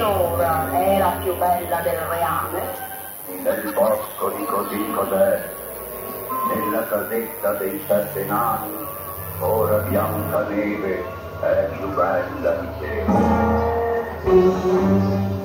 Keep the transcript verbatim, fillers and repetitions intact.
signora è la più bella del reame? Nel bosco di così cos'è, nella casetta dei sette nani, ora Biancaneve è più bella di te.